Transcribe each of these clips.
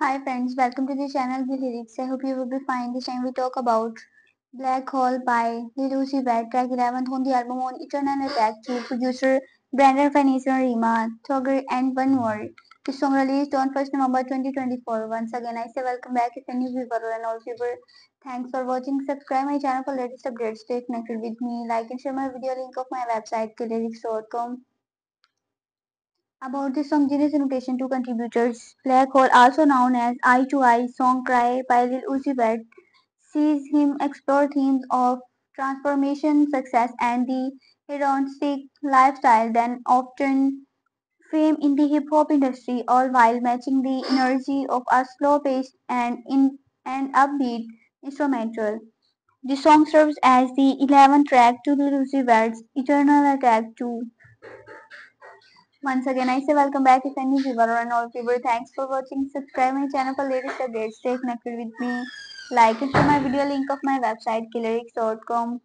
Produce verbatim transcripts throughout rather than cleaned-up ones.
Hi friends, welcome to the channel The Lyrics. I hope you will be fine. This time we talk about Black Hole by Lil Uzi Vert, track eleventh on the album on Eternal Attack to producer Brandon Finnegan, Rima, Thugger and one more. This song released on first November twenty twenty-four. Once again, I say welcome back if a new viewer or an old viewer. Thanks for watching. Subscribe my channel for latest updates. Stay connected with me. Like and share my video link of my website, the lyrics dot com. About this song, Genius notation two contributors. Black Hole, also known as Eye to Eye, song Cry by Lil Uzi Vert, sees him explore themes of transformation, success, and the hedonistic lifestyle then often fame in the hip hop industry, all while matching the energy of a slow-paced and in and upbeat instrumental. The song serves as the eleventh track to Lil Uzi Vert's Eternal Attack two. Once again, I say welcome back if any viewer or an old viewer. Thanks for watching. Subscribe my channel for latest updates. Stay connected with me. Like and share my video link of my website, killerics dot com.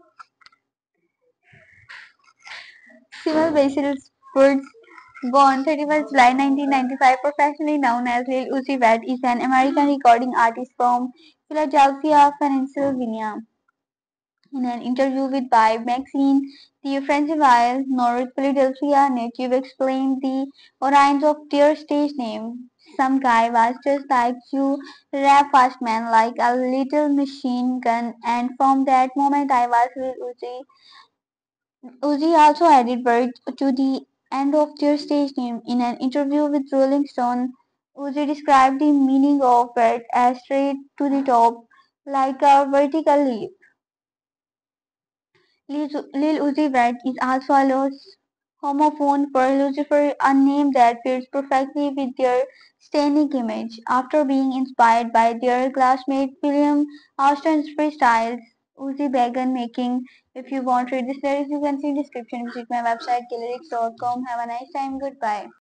Simil Basil Woods, born thirty-first July nineteen ninety-five, professionally known as Lil Uzi Vert, is an American recording artist from Philadelphia, Pennsylvania. In an interview with Vibe magazine, the Franceville, North Philadelphia native explained the origins of their stage name. Some guy was just like you, rap fast man, like a little machine gun, and from that moment I was with Uzi. Uzi also added words to the end of their stage name. In an interview with Rolling Stone, Uzi described the meaning of it as straight to the top, like a vertical leap. Lil Uzi Vert is also a loose homophone for Lucifer, a name that fits perfectly with their scenic image. After being inspired by their classmate William Austin's freestyles, Uzi began making. If you want to read this lyrics, you can see description. Visit my website, killerics dot com. Have a nice time. Goodbye.